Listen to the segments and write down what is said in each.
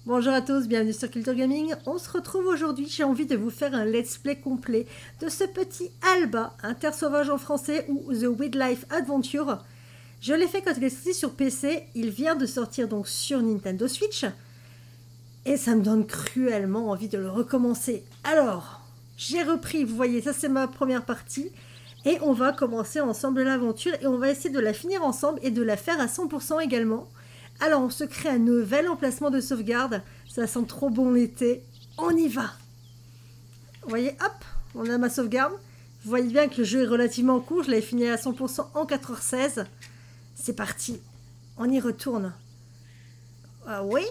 Bonjour à tous, bienvenue sur Culture Gaming. On se retrouve aujourd'hui, j'ai envie de vous faire un let's play complet de ce petit Alba, un Terre sauvage en français ou The Wildlife Adventure. Je l'ai fait quand il est sorti sur PC, il vient de sortir donc sur Nintendo Switch. Et ça me donne cruellement envie de le recommencer. Alors, j'ai repris, vous voyez, ça c'est ma première partie. Et on va commencer ensemble l'aventure et on va essayer de la finir ensemble et de la faire à 100% également. Alors on se crée un nouvel emplacement de sauvegarde. Ça sent trop bon l'été. On y va. Vous voyez, hop, on a ma sauvegarde. Vous voyez bien que le jeu est relativement court. Je l'avais fini à 100% en 4h16. C'est parti. On y retourne. Ah oui.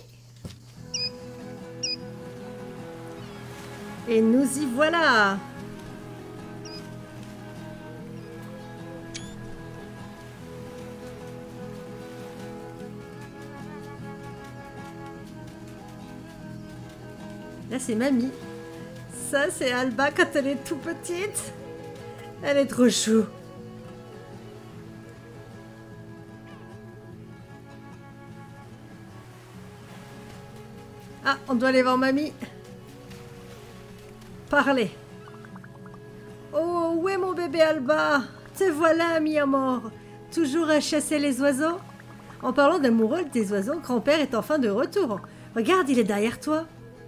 Et nous y voilà. Là, c'est Mamie. Ça, c'est Alba quand elle est tout petite. Elle est trop chou. Ah, on doit aller voir Mamie. Parlez. Oh, où est mon bébé Alba? Te voilà, mi amour. Toujours à chasser les oiseaux? En parlant d'amoureux des oiseaux, grand-père est enfin de retour. Regarde, il est derrière toi.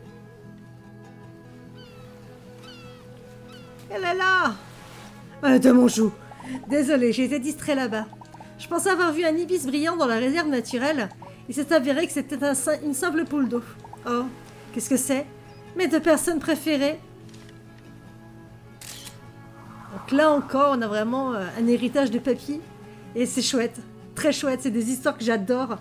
Elle est là. De mon joug. Désolée, j'ai été distrait là-bas. Je pensais avoir vu un ibis brillant dans la réserve naturelle. Il s'est avéré que c'était une simple poule d'eau. Oh, qu'est-ce que c'est? Mes deux personnes préférées. Donc là encore, on a vraiment un héritage de papy. Et c'est chouette. Très chouette, c'est des histoires que j'adore.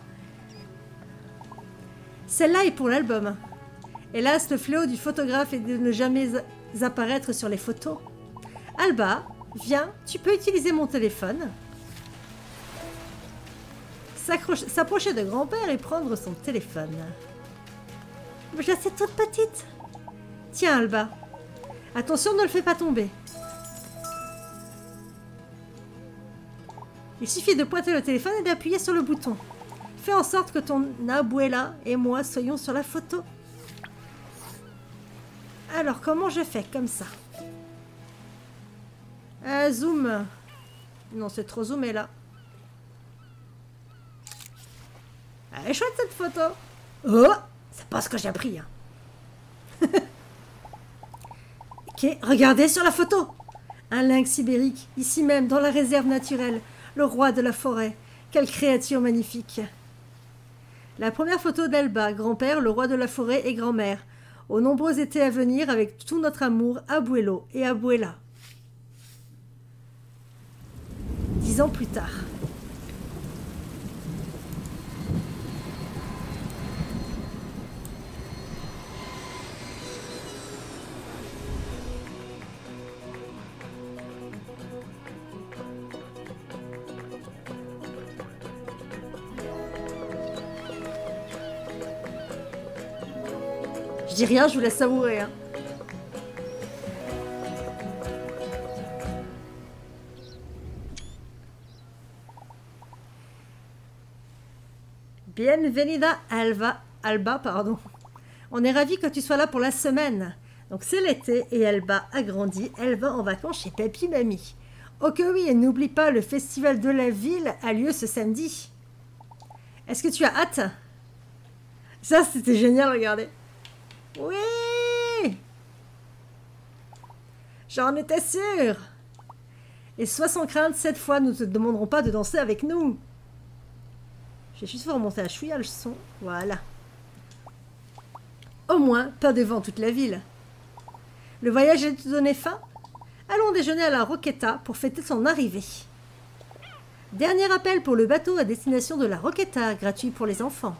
Celle-là est pour l'album. Hélas, le fléau du photographe est de ne jamais apparaître sur les photos. Alba, viens, tu peux utiliser mon téléphone. S'approcher de grand-père et prendre son téléphone. Je suis toute petite. Tiens, Alba. Attention, ne le fais pas tomber. Il suffit de pointer le téléphone et d'appuyer sur le bouton. Fais en sorte que ton abuela et moi soyons sur la photo. Alors, comment je fais? Comme ça. Zoom. Non, c'est trop zoomé, là. Elle est chouette, cette photo. Oh, c'est pas ce que j'ai appris. Hein. Ok, regardez sur la photo. Un lynx ibérique, ici même, dans la réserve naturelle. Le roi de la forêt. Quelle créature magnifique. La première photo d'Alba, grand-père, le roi de la forêt et grand-mère. Aux nombreux étés à venir avec tout notre amour, abuelo et abuela. 10 ans plus tard. Je dis rien, je vous laisse savourer. Hein. Bienvenida Alba, pardon. On est ravis que tu sois là pour la semaine. Donc c'est l'été et Alba a grandi. Elle va en vacances chez Papy Mamie. Oh que oui, et n'oublie pas, le festival de la ville a lieu ce samedi. Est-ce que tu as hâte? Ça, c'était génial, regardez. Oui! J'en étais sûre! Et sois sans crainte, cette fois, nous ne te demanderons pas de danser avec nous. Je vais juste faire remonter à chouïa le son. Voilà. Au moins, pas devant toute la ville. Le voyage est donné fin? Allons déjeuner à la Roqueta pour fêter son arrivée. Dernier appel pour le bateau à destination de la Roqueta, gratuit pour les enfants.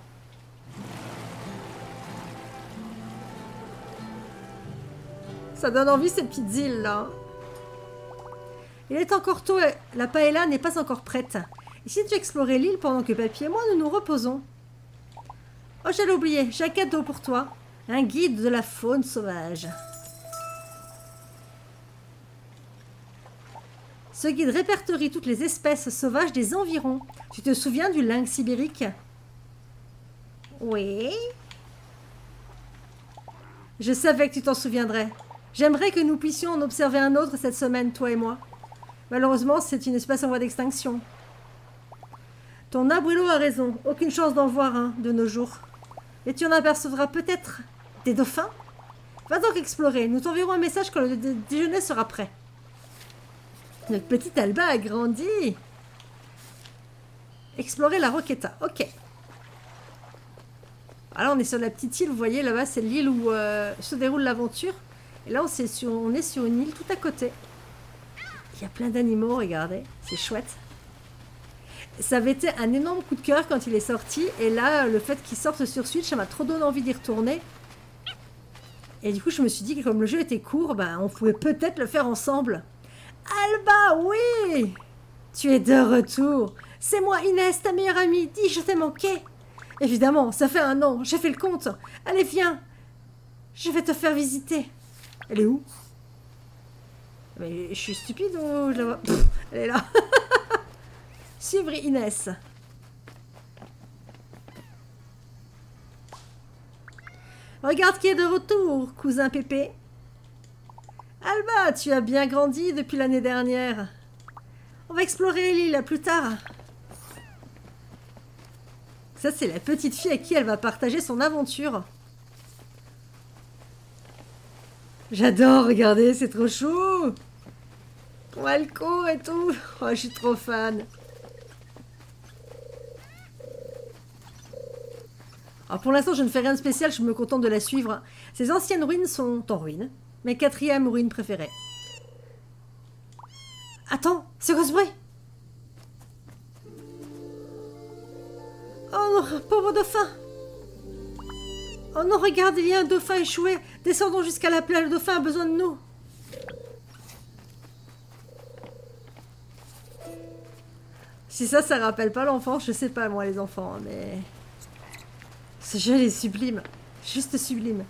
Ça donne envie ces petites îles là. Il est encore tôt, la paella n'est pas encore prête. Et si tu explorais l'île pendant que Papy et moi nous nous reposons? Oh, j'allais oublier, j'ai un cadeau pour toi. Un guide de la faune sauvage. Ce guide répertorie toutes les espèces sauvages des environs. Tu te souviens du lynx ibérique? Oui. Je savais que tu t'en souviendrais. J'aimerais que nous puissions en observer un autre cette semaine, toi et moi. Malheureusement, c'est une espèce en voie d'extinction. Ton abuelo a raison. Aucune chance d'en voir un de nos jours. Et tu en apercevras peut-être des dauphins? Va donc explorer. Nous t'enverrons un message quand le déjeuner sera prêt. Notre petite Alba a grandi. Explorer la Roqueta. Ok. Alors on est sur la petite île. Vous voyez là-bas, c'est l'île où se déroule l'aventure. Et là, on est sur une île tout à côté. Il y a plein d'animaux, regardez. C'est chouette. Ça avait été un énorme coup de cœur quand il est sorti. Et là, le fait qu'il sorte sur Switch, ça m'a trop donné envie d'y retourner. Et du coup, je me suis dit que comme le jeu était court, ben, on pouvait peut-être le faire ensemble. Alba, oui! Tu es de retour. C'est moi, Inès, ta meilleure amie. Dis, je t'ai manqué. Évidemment, ça fait 1 an. J'ai fait le compte. Allez, viens. Je vais te faire visiter. Elle est où? Mais je suis stupide ou je la vois? Pff, elle est là. Suivre Inès. Regarde qui est de retour, cousin Pépé. Alba, tu as bien grandi depuis l'année dernière. On va explorer l'île plus tard. Ça, c'est la petite fille à qui elle va partager son aventure. J'adore, regardez, c'est trop chou. On va le court et tout. Oh, je suis trop fan. Alors pour l'instant, je ne fais rien de spécial, je me contente de la suivre. Ces anciennes ruines sont en ruine. Mes 4e ruines préférées. Attends, c'est quoi ce bruit? Oh non, pauvre dauphin. Oh non, regarde, il y a un dauphin échoué. Descendons jusqu'à la plage, le dauphin a besoin de nous. Si ça rappelle pas l'enfance, je sais pas moi les enfants, mais... Ce jeu est sublime. Juste sublime.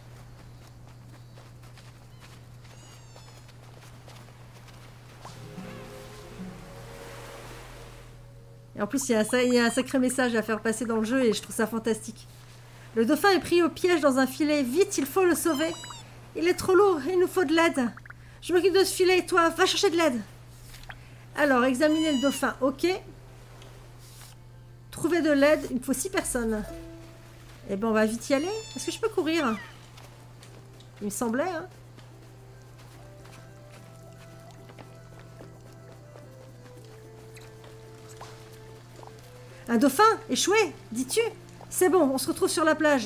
Et en plus, il y a un sacré message à faire passer dans le jeu et je trouve ça fantastique. Le dauphin est pris au piège dans un filet. Vite, il faut le sauver. Il est trop lourd, il nous faut de l'aide. Je m'occupe de ce filet, toi, va chercher de l'aide. Alors, examiner le dauphin, ok. Trouver de l'aide, il me faut 6 personnes. Eh ben, on va vite y aller. Est-ce que je peux courir? Il me semblait, hein. Un dauphin échoué, dis-tu? C'est bon, on se retrouve sur la plage.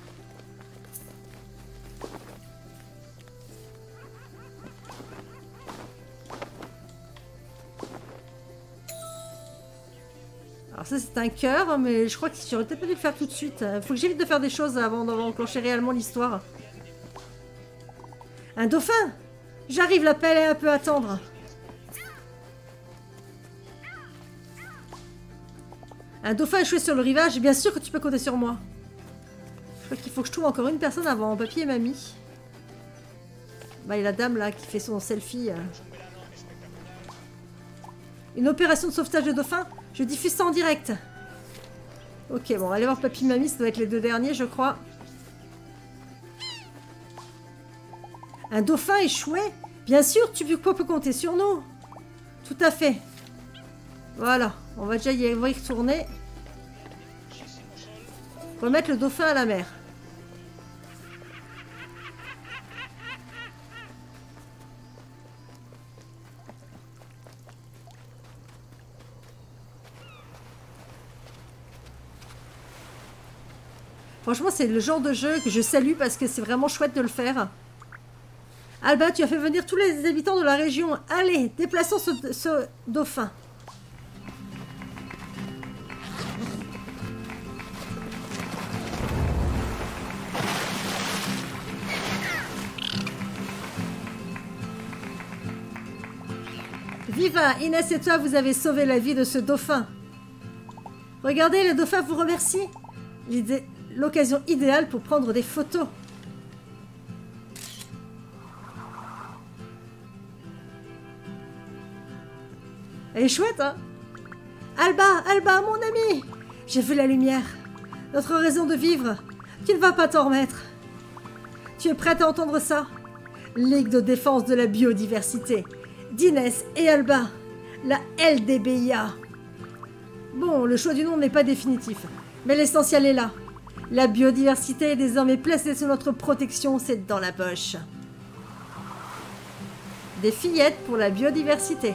Alors ça c'est un cœur, mais je crois que j'aurais peut-être pas dû le faire tout de suite. Faut que j'évite de faire des choses avant d'enclencher réellement l'histoire. Un dauphin! J'arrive, l'appel est un peu à attendre. Un dauphin échoué sur le rivage, bien sûr que tu peux compter sur moi. Je crois qu'il faut que je trouve encore une personne avant papy et mamie. Bah, il y a la dame là qui fait son selfie. Une opération de sauvetage de dauphin? Je diffuse ça en direct. Ok, bon, allez voir papy et mamie, ça doit être les 2 derniers, je crois. Un dauphin échoué? Bien sûr, tu peux compter sur nous. Tout à fait. Voilà, on va déjà y retourner. Remettre le dauphin à la mer. Franchement, c'est le genre de jeu que je salue parce que c'est vraiment chouette de le faire. Alba, tu as fait venir tous les habitants de la région. Allez, déplaçons ce dauphin. Viva, Inès et toi, vous avez sauvé la vie de ce dauphin. Regardez, le dauphin vous remercie. L'occasion idéale pour prendre des photos. Elle est chouette, hein? Alba, mon ami! J'ai vu la lumière. Notre raison de vivre. Tu ne vas pas t'en remettre. Tu es prête à entendre ça? Ligue de défense de la biodiversité. d'Inès et Alba. La LDBIA. Bon, le choix du nom n'est pas définitif, mais l'essentiel est là. La biodiversité est désormais placée sous notre protection, c'est dans la poche. Des fillettes pour la biodiversité.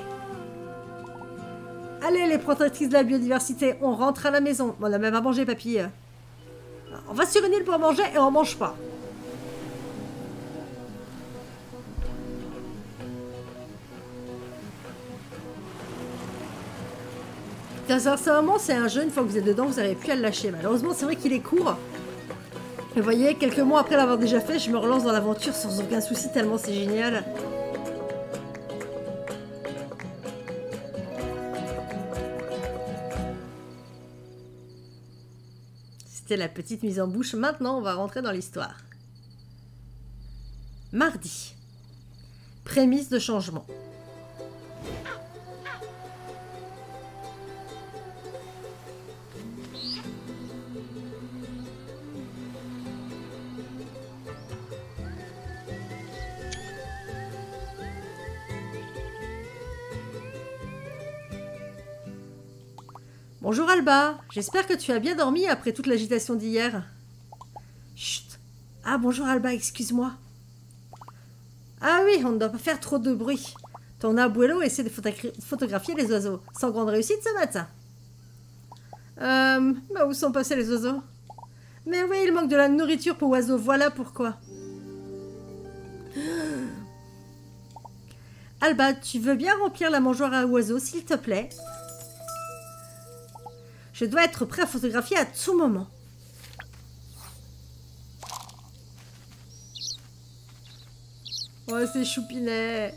Allez, les protectrices de la biodiversité, on rentre à la maison. On a même à manger, papy. On va sur une île pour manger et on mange pas. Sincèrement, c'est un jeu, une fois que vous êtes dedans, vous n'arrivez plus à le lâcher. Malheureusement, c'est vrai qu'il est court. Et vous voyez, quelques mois après l'avoir déjà fait, je me relance dans l'aventure sans aucun souci, tellement c'est génial. C'était la petite mise en bouche. Maintenant, on va rentrer dans l'histoire. Mardi. Prémisse de changement. Bonjour Alba, j'espère que tu as bien dormi après toute l'agitation d'hier. Chut. Ah bonjour Alba, excuse-moi. Ah oui, on ne doit pas faire trop de bruit. Ton abuelo essaie de photographier les oiseaux. Sans grande réussite ce matin. Bah où sont passés les oiseaux? Mais oui, il manque de la nourriture pour oiseaux, voilà pourquoi. Alba, tu veux bien remplir la mangeoire à oiseaux, s'il te plaît? Je dois être prêt à photographier à tout moment. Oh, c'est choupinet.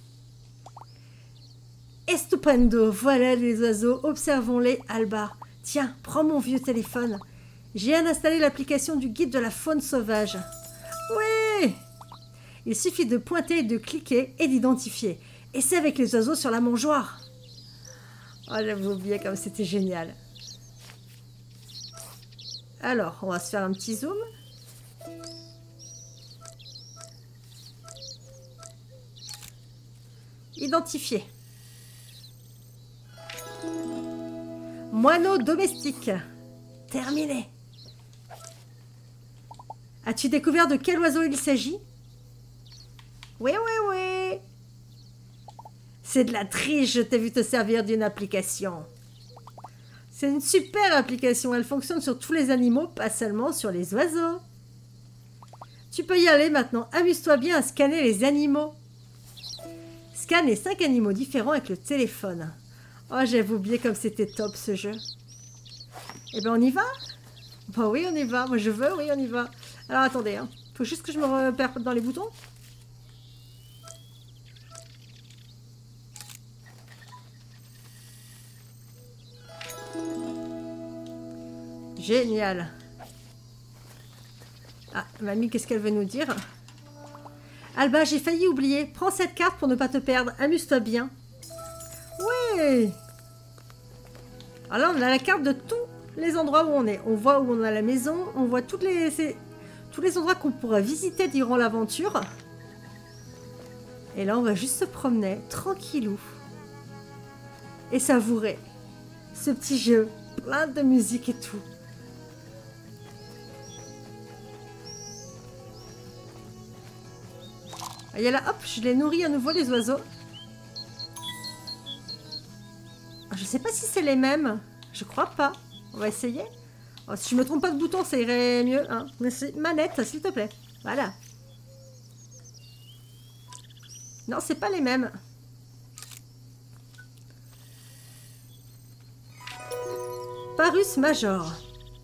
Estupendo, voilà les oiseaux, observons-les, Alba. Tiens, prends mon vieux téléphone. J'ai installé l'application du guide de la faune sauvage. Oui! Il suffit de pointer, de cliquer et d'identifier. Et c'est avec les oiseaux sur la mangeoire. Oh, j'avais oublié comme c'était génial. Alors, on va se faire un petit zoom. Identifier. Moineau domestique. Terminé. As-tu découvert de quel oiseau il s'agit? Oui, oui, oui. C'est de la triche, je t'ai vu te servir d'une application. C'est une super application, elle fonctionne sur tous les animaux, pas seulement sur les oiseaux. Tu peux y aller maintenant, amuse-toi bien à scanner les animaux. Scanne les 5 animaux différents avec le téléphone. Oh, j'avais oublié comme c'était top ce jeu. Eh ben on y va? Bah oui, on y va, moi je veux, oui on y va. Alors attendez, hein. Faut juste que je me repère dans les boutons. Génial. Ah, mamie, qu'est-ce qu'elle veut nous dire? Alba, j'ai failli oublier. Prends cette carte pour ne pas te perdre. Amuse-toi bien. Oui. Alors là, on a la carte de tous les endroits où on est. On voit où on a la maison. On voit tous les endroits qu'on pourra visiter durant l'aventure. Et là, on va juste se promener, tranquillou. Et savourer ce petit jeu. Plein de musique et tout. Et là, hop, je les nourris à nouveau, les oiseaux. Je sais pas si c'est les mêmes. Je crois pas. On va essayer. Oh, si je me trompe pas de bouton, ça irait mieux. Hein. Manette, s'il te plaît. Voilà. Non, c'est pas les mêmes. Parus Major.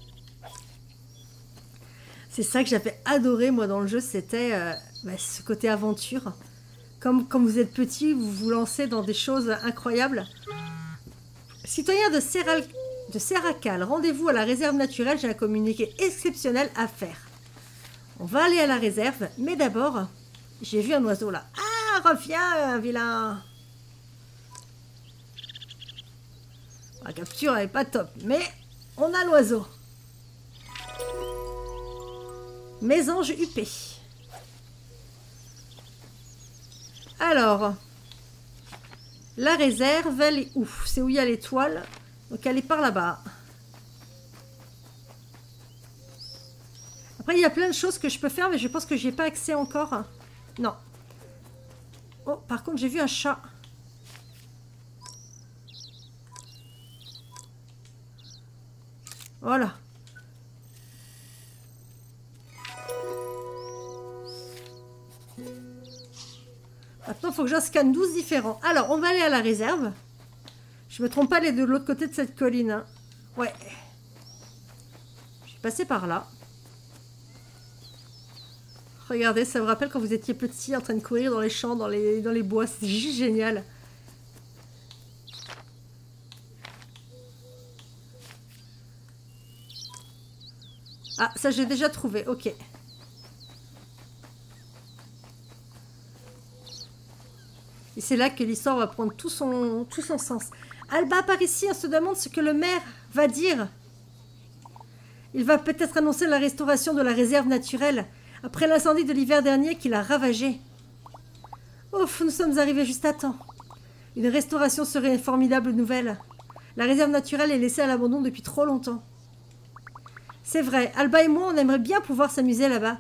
C'est ça que j'avais adoré, moi, dans le jeu. C'était ce côté aventure. Comme quand vous êtes petit, vous vous lancez dans des choses incroyables. Citoyens de Serracal, rendez-vous à la réserve naturelle. J'ai un communiqué exceptionnel à faire. On va aller à la réserve, mais d'abord, j'ai vu un oiseau là. Ah, reviens, vilain. La capture, elle est pas top, mais on a l'oiseau. Mésange huppé. Alors, la réserve, elle est où? C'est où il y a l'étoile. Donc elle est par là-bas. Après, il y a plein de choses que je peux faire, mais je pense que j'y ai pas accès encore. Non. Oh, par contre, j'ai vu un chat. Voilà. Maintenant, il faut que j'en scanne 12 différents. Alors, on va aller à la réserve. Je me trompe pas, elle est de l'autre côté de cette colline. Hein. Ouais. Je suis passée par là. Regardez, ça vous rappelle quand vous étiez petit en train de courir dans les champs, dans les bois. C'est juste génial. Ah, ça j'ai déjà trouvé, ok. Et c'est là que l'histoire va prendre tout son sens. Alba, par ici, on se demande ce que le maire va dire. Il va peut-être annoncer la restauration de la réserve naturelle, après l'incendie de l'hiver dernier qui l'a ravagée. Ouf, nous sommes arrivés juste à temps. Une restauration serait une formidable nouvelle. La réserve naturelle est laissée à l'abandon depuis trop longtemps. C'est vrai, Alba et moi, on aimerait bien pouvoir s'amuser là-bas.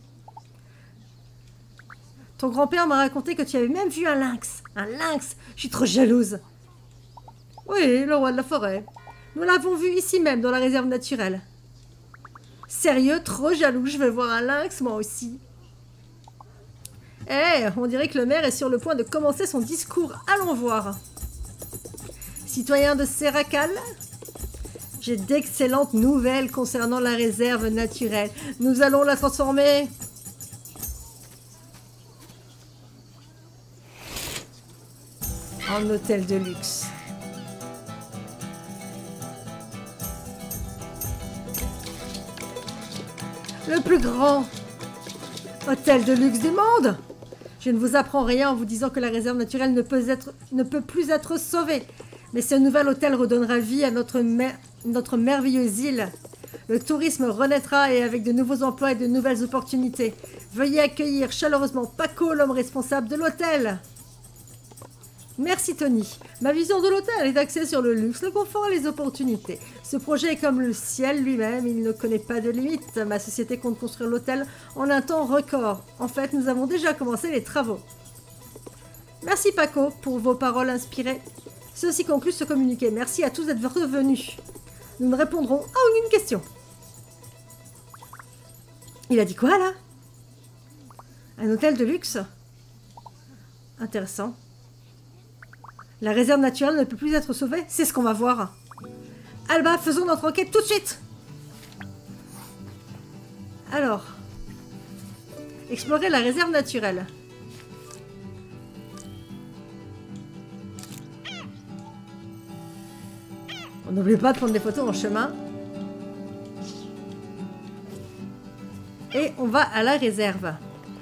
Ton grand-père m'a raconté que tu avais même vu un lynx. Un lynx. Je suis trop jalouse. Oui, le roi de la forêt. Nous l'avons vu ici même, dans la réserve naturelle. Sérieux, trop jaloux. Je veux voir un lynx, moi aussi. Eh, on dirait que le maire est sur le point de commencer son discours. Allons voir. Citoyens de Serracal, j'ai d'excellentes nouvelles concernant la réserve naturelle. Nous allons la transformer en hôtel de luxe. Le plus grand hôtel de luxe du monde. Je ne vous apprends rien en vous disant que la réserve naturelle ne peut plus être sauvée. Mais ce nouvel hôtel redonnera vie à notre merveilleuse île. Le tourisme renaîtra et avec de nouveaux emplois et de nouvelles opportunités. Veuillez accueillir chaleureusement Paco, l'homme responsable de l'hôtel. Merci Tony. Ma vision de l'hôtel est axée sur le luxe, le confort et les opportunités. Ce projet est comme le ciel lui-même, il ne connaît pas de limite. Ma société compte construire l'hôtel en un temps record. En fait, nous avons déjà commencé les travaux. Merci Paco pour vos paroles inspirées. Ceci conclut ce communiqué. Merci à tous d'être revenus. Nous ne répondrons à aucune question. Il a dit quoi là? Un hôtel de luxe? Intéressant. La réserve naturelle ne peut plus être sauvée? C'est ce qu'on va voir. Alba, faisons notre enquête tout de suite. Alors, explorer la réserve naturelle. On n'oublie pas de prendre des photos en chemin. Et on va à la réserve.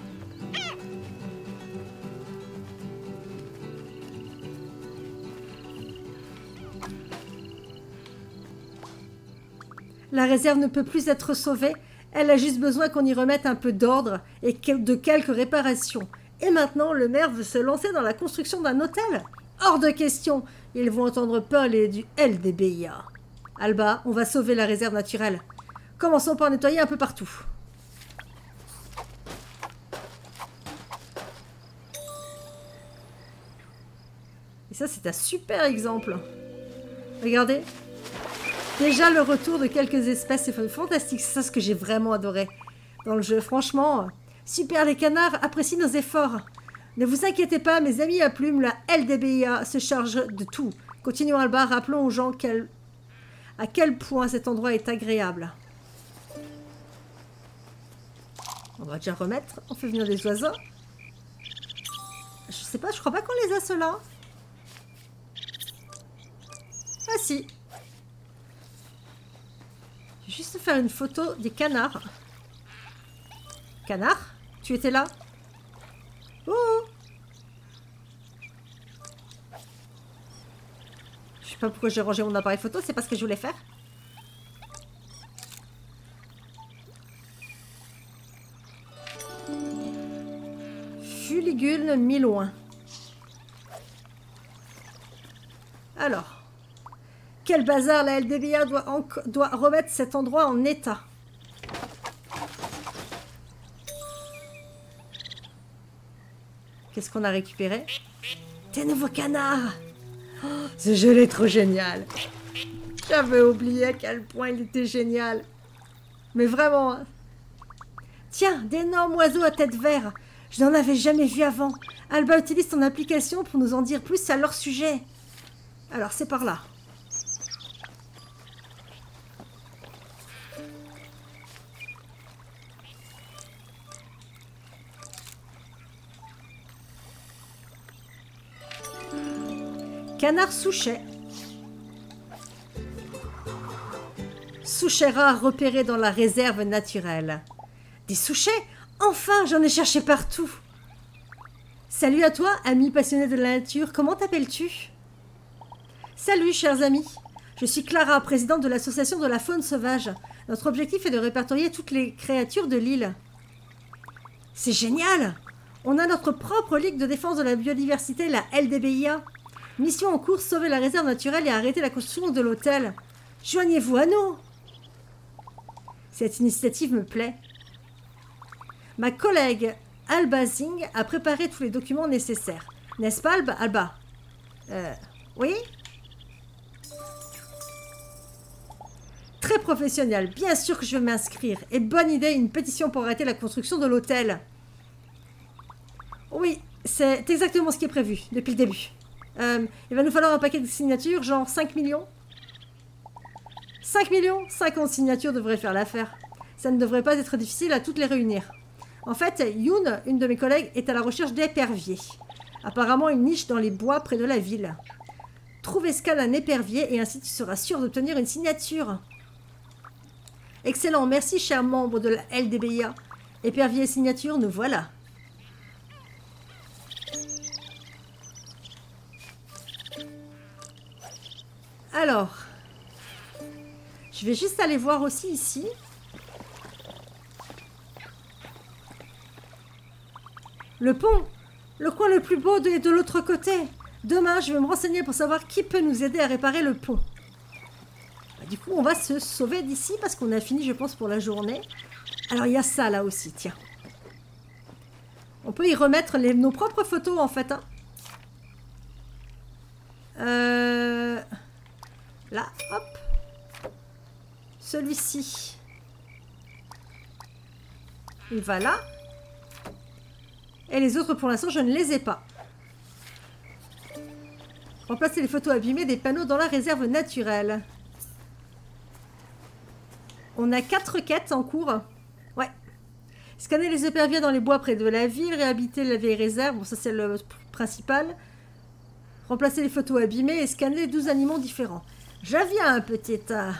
La réserve ne peut plus être sauvée. Elle a juste besoin qu'on y remette un peu d'ordre et de quelques réparations. Et maintenant, le maire veut se lancer dans la construction d'un hôtel? Hors de question. Ils vont entendre parler du LDBIA. Alba, on va sauver la réserve naturelle. Commençons par nettoyer un peu partout. Et ça, c'est un super exemple. Regardez. Déjà, le retour de quelques espèces, c'est fantastique. C'est ça ce que j'ai vraiment adoré dans le jeu. Franchement, super, les canards apprécient nos efforts. Ne vous inquiétez pas, mes amis à plumes, la LDBIA se charge de tout. Continuons Alba, rappelons aux gens à quel point cet endroit est agréable. On va déjà remettre. On fait venir des oiseaux. Je sais pas, je crois pas qu'on les a ceux-là. Ah si. Je vais juste faire une photo des canards. Canard, tu étais là? Oh! Je sais pas pourquoi j'ai rangé mon appareil photo, c'est pas ce que je voulais faire. Fuligule mi loin. Alors, quel bazar, la LDBA doit remettre cet endroit en état. Qu'est-ce qu'on a récupéré? Des nouveaux canards. Oh, ce jeu est trop génial. J'avais oublié à quel point il était génial. Mais vraiment. Hein. Tiens, d'énormes oiseaux à tête verte. Je n'en avais jamais vu avant. Alba utilise ton application pour nous en dire plus à leur sujet. Alors, c'est par là. Canard souchet. Souchet rare repéré dans la réserve naturelle. Des souchets? Enfin, j'en ai cherché partout. Salut à toi, ami passionné de la nature. Comment t'appelles-tu? Salut, chers amis. Je suis Clara, présidente de l'association de la faune sauvage. Notre objectif est de répertorier toutes les créatures de l'île. C'est génial! On a notre propre ligue de défense de la biodiversité, la LDBIA. Mission en cours, sauver la réserve naturelle et arrêter la construction de l'hôtel. Joignez-vous à nous! Cette initiative me plaît. Ma collègue Alba Zing a préparé tous les documents nécessaires. N'est-ce pas, Alba? Oui? Très professionnel. Bien sûr que je vais m'inscrire. Et bonne idée, une pétition pour arrêter la construction de l'hôtel. Oui, c'est exactement ce qui est prévu depuis le début. Il va nous falloir un paquet de signatures, genre 5 millions. 5 millions? 50 signatures devraient faire l'affaire. Ça ne devrait pas être difficile à toutes les réunir. En fait, Yoon, une de mes collègues, est à la recherche d'éperviers. Apparemment une niche dans les bois près de la ville. Trouve et scanne un épervier et ainsi tu seras sûr d'obtenir une signature. Excellent, merci cher membre de la LDBIA. Épervier et signature, nous voilà. Alors, je vais juste aller voir aussi ici. Le pont, le coin le plus beau est de l'autre côté. Demain, je vais me renseigner pour savoir qui peut nous aider à réparer le pont. Du coup, on va se sauver d'ici parce qu'on a fini, je pense, pour la journée. Alors, il y a ça là aussi, tiens. On peut y remettre nos propres photos, en fait. Hein. Là, hop. Celui-ci. Il va là. Et les autres, pour l'instant, je ne les ai pas. Remplacer les photos abîmées des panneaux dans la réserve naturelle. On a 4 quêtes en cours. Ouais. Scanner les éperviers dans les bois près de la ville. Réhabiter la vieille réserve. Bon, ça, c'est le principal. Remplacer les photos abîmées et scanner 12 animaux différents. Je viens, un petit tas.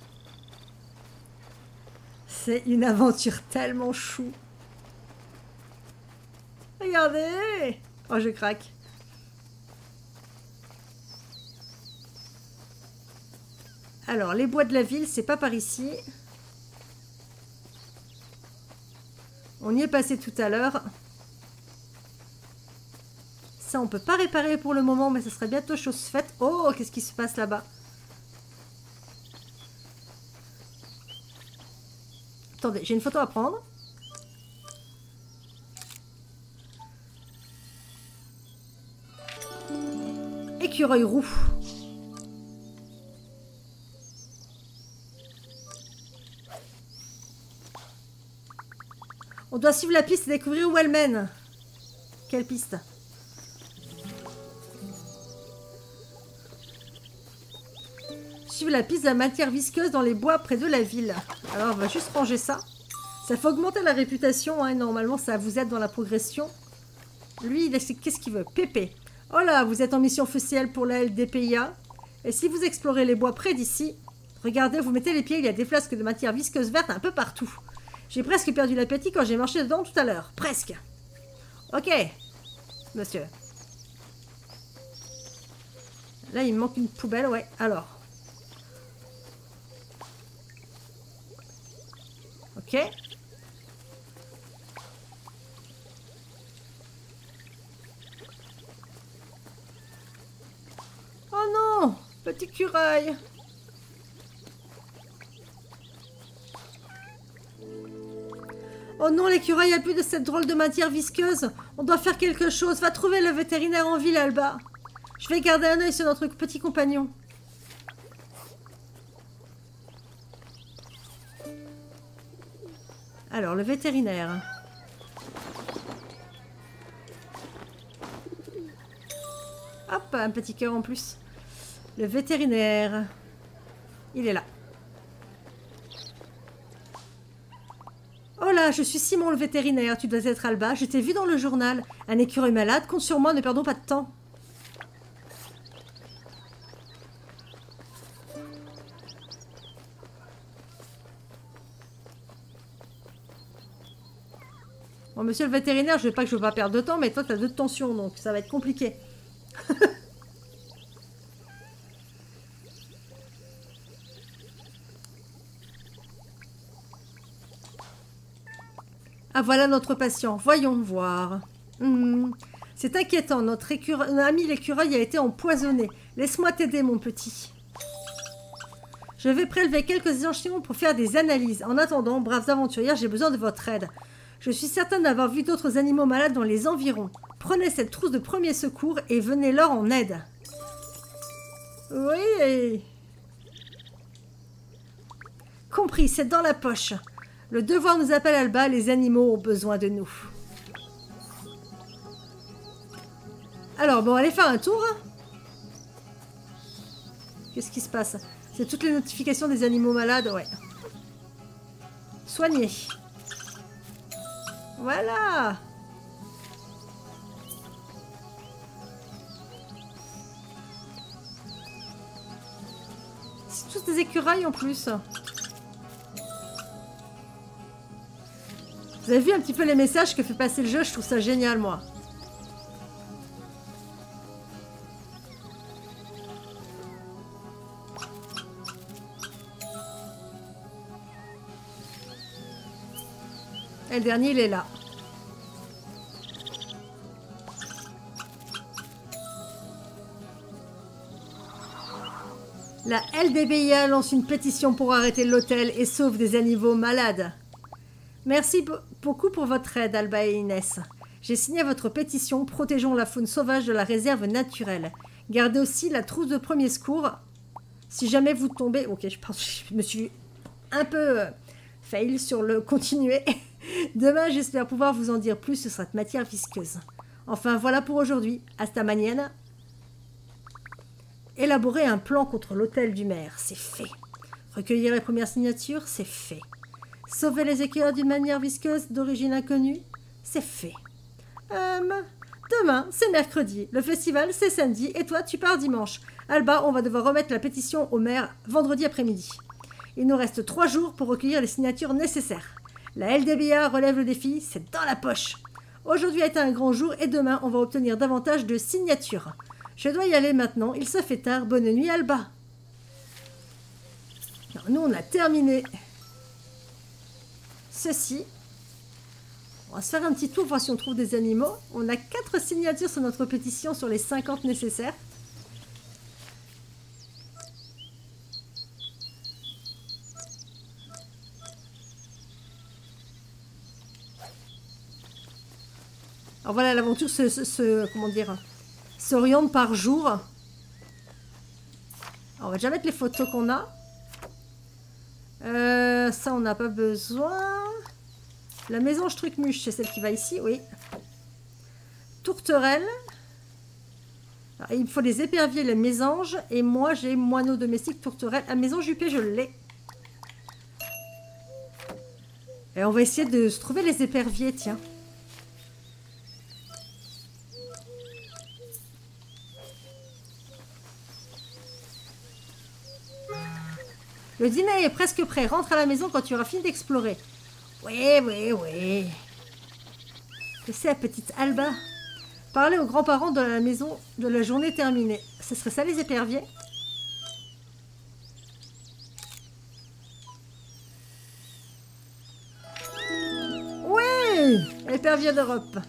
C'est une aventure tellement chou. Regardez! Oh, je craque. Alors, les bois de la ville, c'est pas par ici. On y est passé tout à l'heure. Ça, on peut pas réparer pour le moment, mais ce serait bientôt chose faite. Oh, qu'est-ce qui se passe là-bas? Attendez, j'ai une photo à prendre. Écureuil roux. On doit suivre la piste et découvrir où elle mène. Quelle piste? Suivre la piste de la matière visqueuse dans les bois près de la ville. Alors, on va juste ranger ça. Ça fait augmenter la réputation. Hein, normalement, ça vous aide dans la progression. Lui, qu'est-ce qu'il veut? Pépé. Oh là, vous êtes en mission officielle pour la LDPIA. Et si vous explorez les bois près d'ici, regardez, vous mettez les pieds, il y a des flasques de matière visqueuse verte un peu partout. J'ai presque perdu l'appétit quand j'ai marché dedans tout à l'heure. Presque. Ok, monsieur. Là, il me manque une poubelle, ouais. Alors. Ok. Oh non! cet écureuil. Oh non, l'écureuil a bu de cette drôle de matière visqueuse. On doit faire quelque chose. Va trouver le vétérinaire en ville, Alba. Je vais garder un œil sur notre petit compagnon. Alors, le vétérinaire. Hop, un petit cœur en plus. Le vétérinaire. Il est là. Oh là, je suis Simon le vétérinaire. Tu dois être Alba. Je t'ai vu dans le journal. Un écureuil malade. Compte sur moi, ne perdons pas de temps. Bon, monsieur le vétérinaire, je veux pas que je veux pas perdre de temps, mais toi, tu as 2 de tension, donc ça va être compliqué. Ah, voilà notre patient. Voyons voir. C'est inquiétant. Notre ami l'écureuil a été empoisonné. Laisse-moi t'aider, mon petit. Je vais prélever quelques échantillons pour faire des analyses. En attendant, braves aventurières, j'ai besoin de votre aide. Je suis certaine d'avoir vu d'autres animaux malades dans les environs. Prenez cette trousse de premier secours et venez-leur en aide. Oui. Compris, c'est dans la poche. Le devoir nous appelle, Alba, les animaux ont besoin de nous. Alors, bon, allez faire un tour. Qu'est-ce qui se passe? C'est toutes les notifications des animaux malades, ouais. Soigner. Voilà. C'est tous des écureuils en plus. Vous avez vu un petit peu les messages que fait passer le jeu? Je trouve ça génial, moi. Et le dernier, il est là. La LDBIA lance une pétition pour arrêter l'hôtel et sauve des animaux malades. Merci beaucoup pour votre aide, Alba et Inès. J'ai signé votre pétition. Protégeons la faune sauvage de la réserve naturelle. Gardez aussi la trousse de premier secours. Si jamais vous tombez... Ok, je pense que je me suis un peu fail sur le continuer. Demain, j'espère pouvoir vous en dire plus sur cette matière visqueuse. Enfin, voilà pour aujourd'hui. Hasta mañana. Élaborer un plan contre l'hôtel du maire, c'est fait. Recueillir les premières signatures, c'est fait. Sauver les écureuils d'une manière visqueuse d'origine inconnue, c'est fait. Demain, c'est mercredi. Le festival, c'est samedi. Et toi, tu pars dimanche. Alba, on va devoir remettre la pétition au maire vendredi après-midi. Il nous reste 3 jours pour recueillir les signatures nécessaires. La LDBA relève le défi, c'est dans la poche. Aujourd'hui a été un grand jour et demain, on va obtenir davantage de signatures. Je dois y aller maintenant, il se fait tard. Bonne nuit, Alba. Alors, nous, on a terminé ceci. On va se faire un petit tour, voir si on trouve des animaux. On a 4 signatures sur notre pétition sur les 50 nécessaires. Alors voilà, l'aventure comment dire, s'oriente par jour. Alors, on va déjà mettre les photos qu'on a. Ça, on n'a pas besoin. La mésange truc-muche, c'est celle qui va ici, oui. Tourterelle. Alors, il me faut les éperviers, les mésanges. Et moi, j'ai moineau domestique, tourterelle. La mésange huppée, je l'ai. Et on va essayer de se trouver les éperviers, tiens. Le dîner est presque prêt. Rentre à la maison quand tu auras fini d'explorer. Oui, oui, oui. Que c'est la petite Alba? Parler aux grands-parents de la maison de la journée terminée. Ce serait ça les éperviers? Oui, éperviers d'Europe.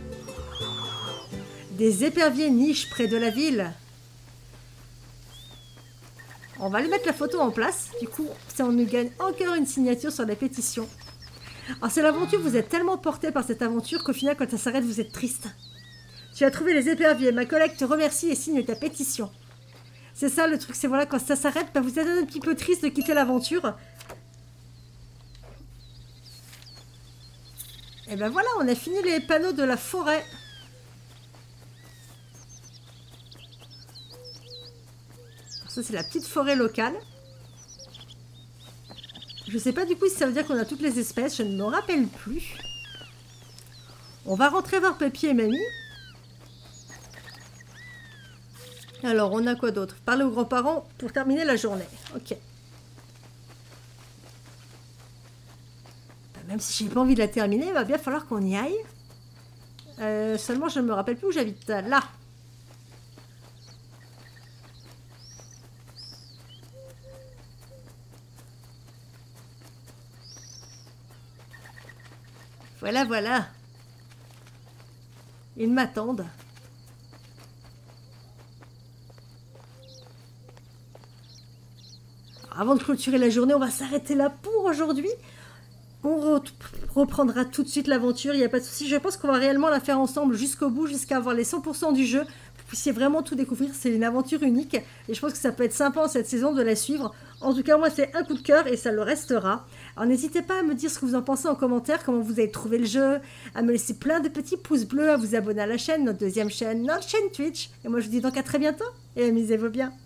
Des éperviers nichent près de la ville. On va lui mettre la photo en place. Du coup, ça on nous gagne encore une signature sur la pétition. Alors c'est l'aventure, vous êtes tellement porté par cette aventure qu'au final, quand ça s'arrête, vous êtes triste. Tu as trouvé les éperviers. Ma collègue te remercie et signe ta pétition. C'est ça le truc, c'est voilà, quand ça s'arrête, bah, vous êtes un petit peu triste de quitter l'aventure. Et ben voilà, on a fini les panneaux de la forêt. Ça, c'est la petite forêt locale. Je sais pas du coup si ça veut dire qu'on a toutes les espèces, je ne me rappelle plus. On va rentrer voir Papy et Mamie. Alors, on a quoi d'autre? Parler aux grands-parents pour terminer la journée. Ok. Bah, même si j'ai pas envie de la terminer, il va bien falloir qu'on y aille. Seulement, je ne me rappelle plus où j'habite. Là. Voilà, voilà. Ils m'attendent. Avant de clôturer la journée, on va s'arrêter là pour aujourd'hui. On reprendra tout de suite l'aventure, il n'y a pas de souci. Je pense qu'on va réellement la faire ensemble jusqu'au bout, jusqu'à avoir les 100% du jeu. Vous puissiez vraiment tout découvrir, c'est une aventure unique. Et je pense que ça peut être sympa en cette saison de la suivre. En tout cas, moi, c'est un coup de cœur et ça le restera. Alors n'hésitez pas à me dire ce que vous en pensez en commentaire, comment vous avez trouvé le jeu, à me laisser plein de petits pouces bleus, à vous abonner à la chaîne, notre deuxième chaîne, notre chaîne Twitch. Et moi, je vous dis donc à très bientôt et amusez-vous bien.